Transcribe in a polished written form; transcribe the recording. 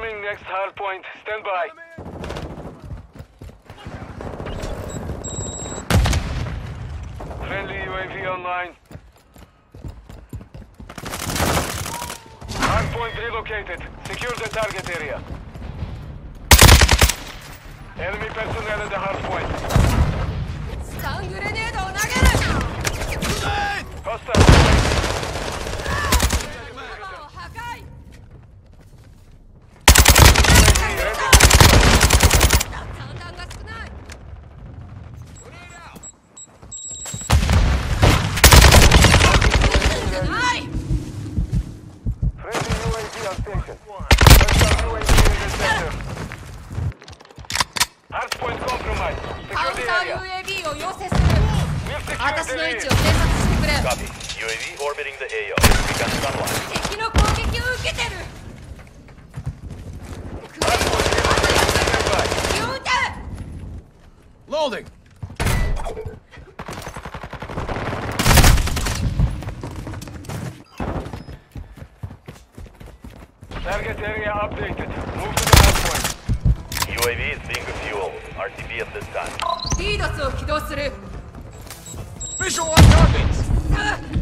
Deploying next hardpoint. Stand by. Friendly UAV online. Hardpoint relocated. Secure the target area. Enemy personnel at the hardpoint. Stun grenade を投げる。 Hostile. 破壊。散弾が少ない。ない。 Friendly UAV on station. Hostile UAV in the center. Hardpoint compromised. カウ Secure ン the ター area. UAV を要請する。 We've secured 私 the の位置 lead. を偵察してくれ。 Copy. UAV orbiting the AO. We got sunlight. 敵の攻撃を受けてる。 Stand by. 撃て。 Loading! Target area updated. Move to the hardpoint. UAV is being refueled. RTB at this time. リードスを起動する。 Visual on targets!